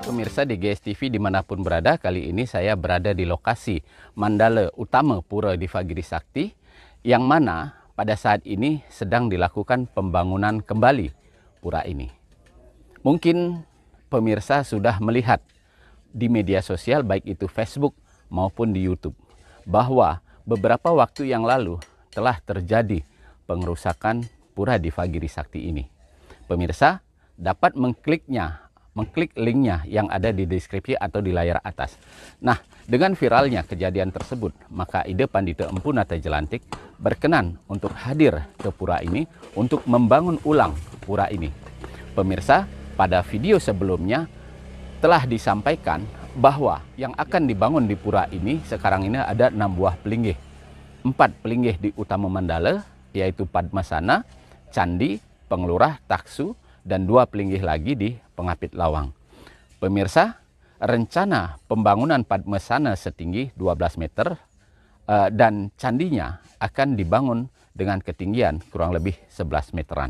pemirsa di GSTV dimanapun berada, kali ini saya berada di lokasi mandala utama Pura Divagiri Sakti, yang mana pada saat ini sedang dilakukan pembangunan kembali pura ini. Mungkin pemirsa sudah melihat di media sosial, baik itu Facebook maupun di YouTube, bahwa beberapa waktu yang lalu telah terjadi pengerusakan Pura Divagiri Sakti ini. Pemirsa dapat mengklik linknya yang ada di deskripsi atau di layar atas. Nah, dengan viralnya kejadian tersebut, maka Ide Pandita Empu Nata Jelantik berkenan untuk hadir ke pura ini untuk membangun ulang pura ini. Pemirsa, pada video sebelumnya telah disampaikan bahwa yang akan dibangun di pura ini sekarang ini ada 6 buah pelinggih. 4 pelinggih di utama mandala, yaitu Padmasana, Candi, Pengelurah, Taksu, dan 2 pelinggih lagi di Pengapit Lawang. Pemirsa, rencana pembangunan Padmasana setinggi 12 meter dan candinya akan dibangun dengan ketinggian kurang lebih 11 meteran.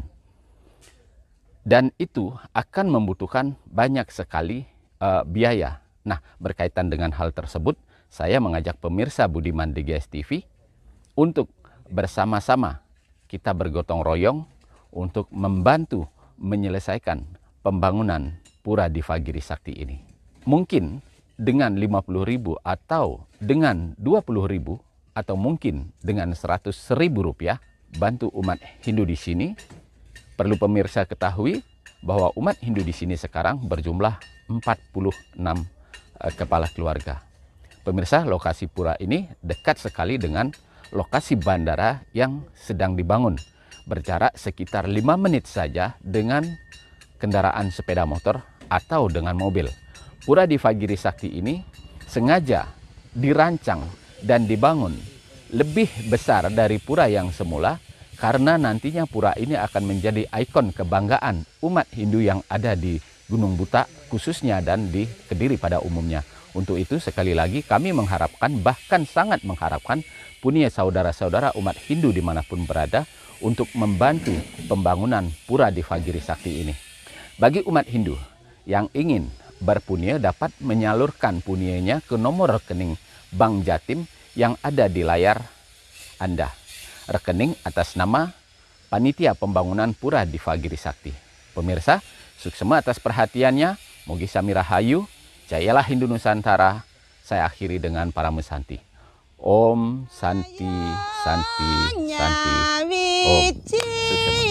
Dan itu akan membutuhkan banyak sekali biaya. Nah, berkaitan dengan hal tersebut, saya mengajak pemirsa budiman di GSTV untuk bersama-sama kita bergotong royong untuk membantu menyelesaikan pembangunan Pura Divagiri Sakti ini. Mungkin dengan 50.000 atau dengan 20.000 atau mungkin dengan 100.000 rupiah bantu umat Hindu di sini. Perlu pemirsa ketahui bahwa umat Hindu di sini sekarang berjumlah 46 kepala keluarga. Pemirsa, lokasi pura ini dekat sekali dengan lokasi bandara yang sedang dibangun. Berjarak sekitar 5 menit saja dengan kendaraan sepeda motor atau dengan mobil. Pura Divagiri Sakti ini sengaja dirancang dan dibangun lebih besar dari pura yang semula, karena nantinya pura ini akan menjadi ikon kebanggaan umat Hindu yang ada di Gunung Buta khususnya dan di Kediri pada umumnya. Untuk itu sekali lagi kami mengharapkan, bahkan sangat mengharapkan punya saudara-saudara umat Hindu dimanapun berada untuk membantu pembangunan Pura Divagiri Sakti ini. Bagi umat Hindu yang ingin berpunya dapat menyalurkan punyanya ke nomor rekening Bank Jatim yang ada di layar Anda. Rekening atas nama Panitia Pembangunan Pura Divagiri Sakti. Pemirsa, suksema atas perhatiannya. Mogi Sami Rahayu, jayalah Hindu Nusantara. Saya akhiri dengan para mesanti. Om Santi Santi Santi Om Suksema.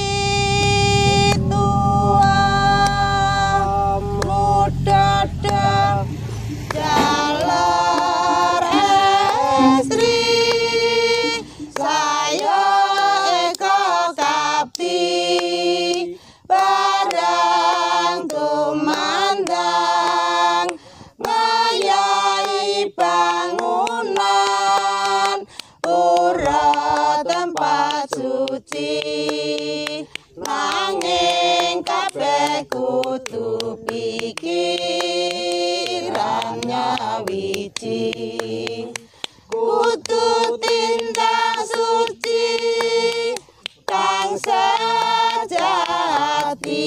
Nanging kabeh kudu pikirannya wiji, kudu tindak suci kang sejati.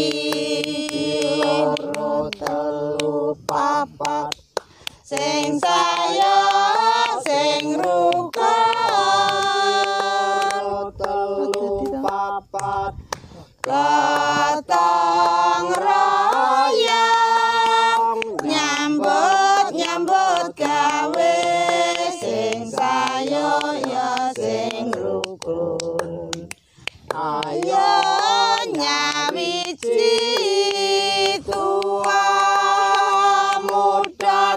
Loro telu papat sing saya sing rukun, telu papat gotong royong nyambut gawe sing sayo ya sing rukun. Ayo nyawiji tua muda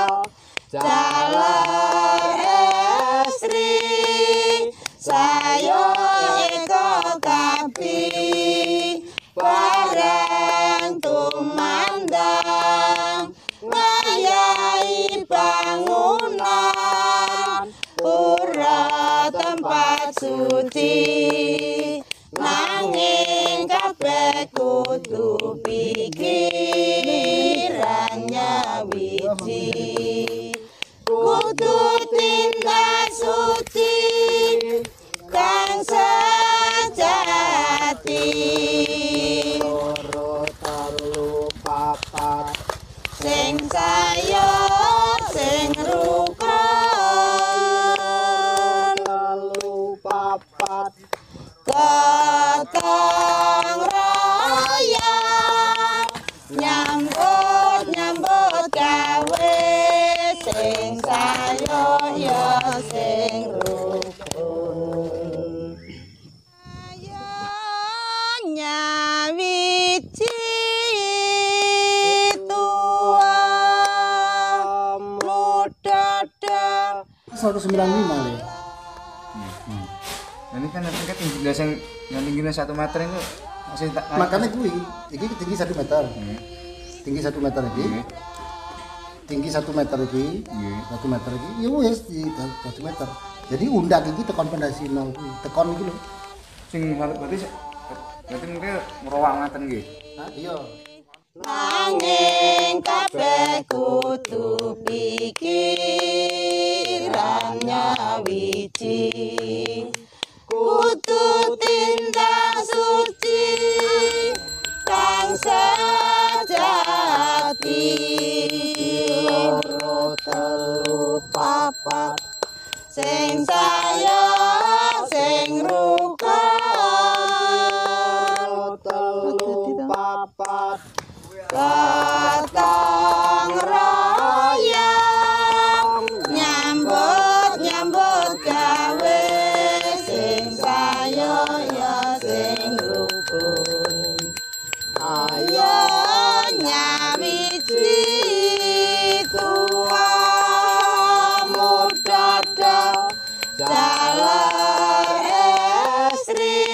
jalan estri sayo eko kapi bareng tumandang ngayahi bangunan pura tempat suci. Nanging kabeh kudu pikirannya wiji, kudu tindak suci kang sejati. Loro telu papat sing gotong royong nyambut nyambut gawe sing sayo ya sing rukun ayo nyawiji tua muda 195 nih. Ini kan nanti kan tinggi yang tingginya 1 meter itu masih tak Makanya gue, ini tinggi 1 meter. Tinggi 1 meter lagi. Tinggi 1 meter lagi. 1 meter lagi. Ya wes di 1 meter. Jadi undak iki tekon pondasi nol kuwi. Tekon iki lho. sing berarti mungkin ngeruang ngaten nggih. Nah, iya. nanging kabeh kudu pikirannya wiji kudu tindak suci kang sejati loro telu papat sing saya sing rukun telu papat gotong royong nyambut nyambut gawe sing sayo ya sing rukun ayo nyawiji tua muda jalan estri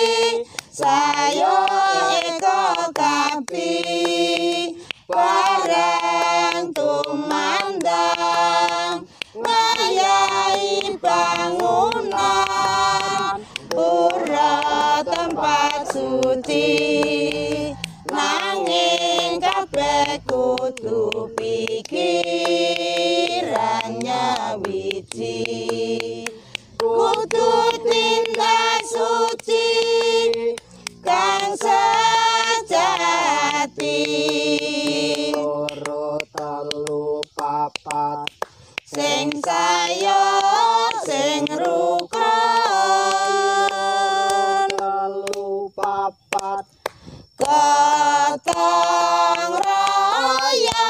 sayo eko kapi bareng tumandang mayai bangunan pura tempat suci nanging kabeh kudu pikirannya wiji kudu tindak suci kang sejati loro telu papat sing sayo sing rukun telu papat gotong royong